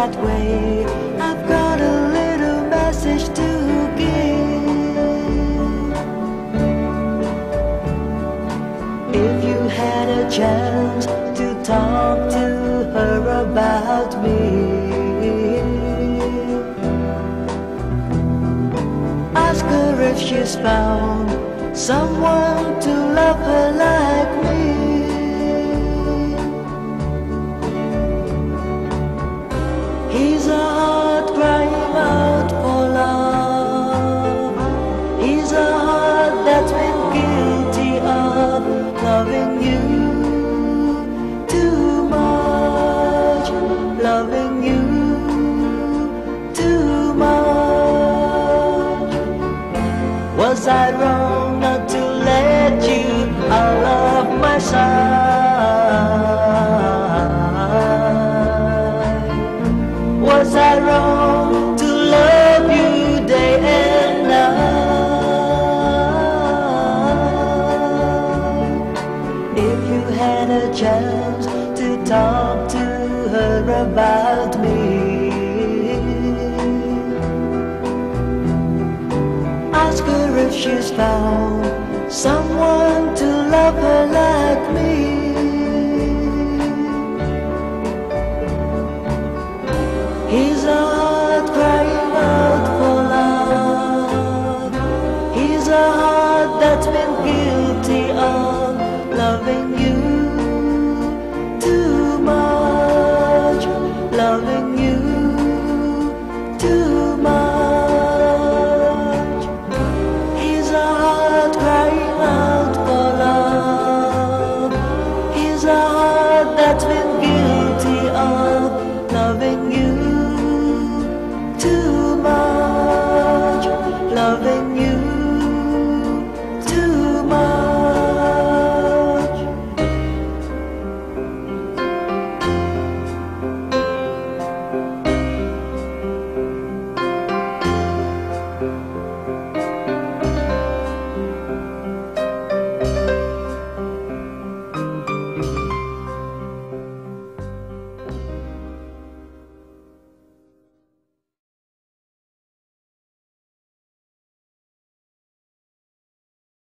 that way. I've got a little message to give. If you had a chance to talk to her about me, ask her if she's found someone to love her like me. He's a heart crying out for love. He's a heart that's been guilty of loving you too much, loving you too much. Was I wrong not to let you out of my sight? Was I wrong to love you day and night? If you had a chance to talk to her about me, ask her if she's found someone to love her like me.